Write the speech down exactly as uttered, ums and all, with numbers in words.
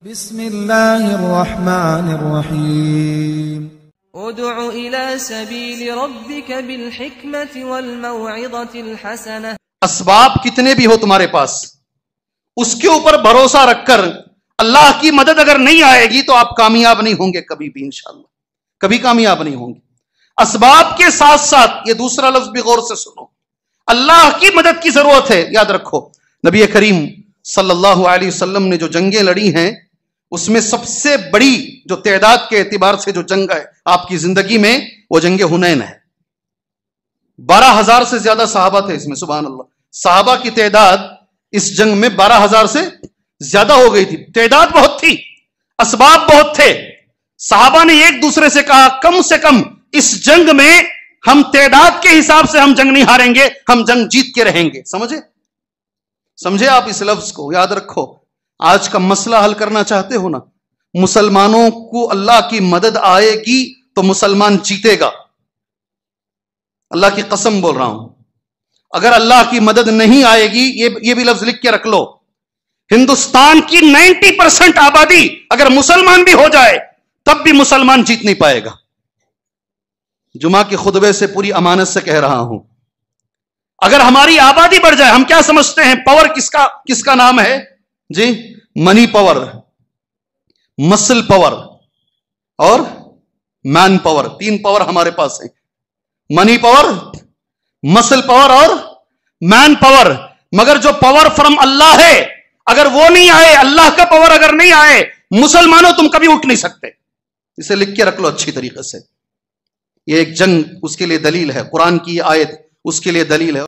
بسم اللہ الرحمن الرحیم ادع الى سبیل ربک بالحکمت والموعظۃ الحسنہ۔ اسباب کتنے بھی ہو تمہارے پاس، اس کے اوپر بھروسہ رکھ کر اللہ کی مدد اگر نہیں آئے گی تو آپ کامیاب نہیں ہوں گے کبھی بھی، انشاءاللہ کبھی کامیاب نہیں ہوں گے۔ اسباب کے ساتھ ساتھ یہ دوسرا لفظ بھی غور سے سنو، اللہ کی مدد کی ضرورت ہے۔ یاد رکھو نبی کریم صلی اللہ علیہ وسلم نے جو جنگیں لڑی ہیں اس میں سب سے بڑی جو تعداد کے اعتبار سے جو جنگ ہے آپ کی زندگی میں وہ جنگ حنین ہے۔ بارہ ہزار سے زیادہ صحابہ تھے اس میں، سبحان اللہ، صحابہ کی تعداد اس جنگ میں بارہ ہزار سے زیادہ ہو گئی تھی۔ تعداد بہت تھی، اسباب بہت تھے۔ صحابہ نے ایک دوسرے سے کہا کم سے کم اس جنگ میں ہم تعداد کے حساب سے ہم جنگ نہیں ہاریں گے، ہم جنگ جیت کے رہیں گے۔ سمجھے سمجھے آپ اس لفظ کو، یاد رکھو۔ آج کا مسئلہ حل کرنا چاہتے ہو نا، مسلمانوں کو اللہ کی مدد آئے گی تو مسلمان جیتے گا، اللہ کی قسم بول رہا ہوں۔ اگر اللہ کی مدد نہیں آئے گی، یہ یہ بھی لفظ لکھ کے رکھ لو، ہندوستان کی نائنٹی پرسنٹ آبادی اگر مسلمان بھی ہو جائے تب بھی مسلمان جیت نہیں پائے گا۔ جمعہ کے خطبے سے پوری امانت سے کہہ رہا ہوں، اگر ہماری آبادی بڑھ جائے، ہم کیا سمجھتے ہیں پاور کس کا کس کا نام ہے جی؟ منی پاور، مسل پاور اور مین پاور، تین پاور ہمارے پاس ہیں، منی پاور، مسل پاور اور مین پاور۔ مگر جو پاور فرام اللہ ہے اگر وہ نہیں آئے، اللہ کا پاور اگر نہیں آئے، مسلمانوں تم کبھی اٹھ نہیں سکتے۔ اسے لکھ کے رکھ لو اچھی طریقے سے۔ یہ ایک جنگ اس کے لیے دلیل ہے، قرآن کی آیت اس کے لیے دلیل ہے۔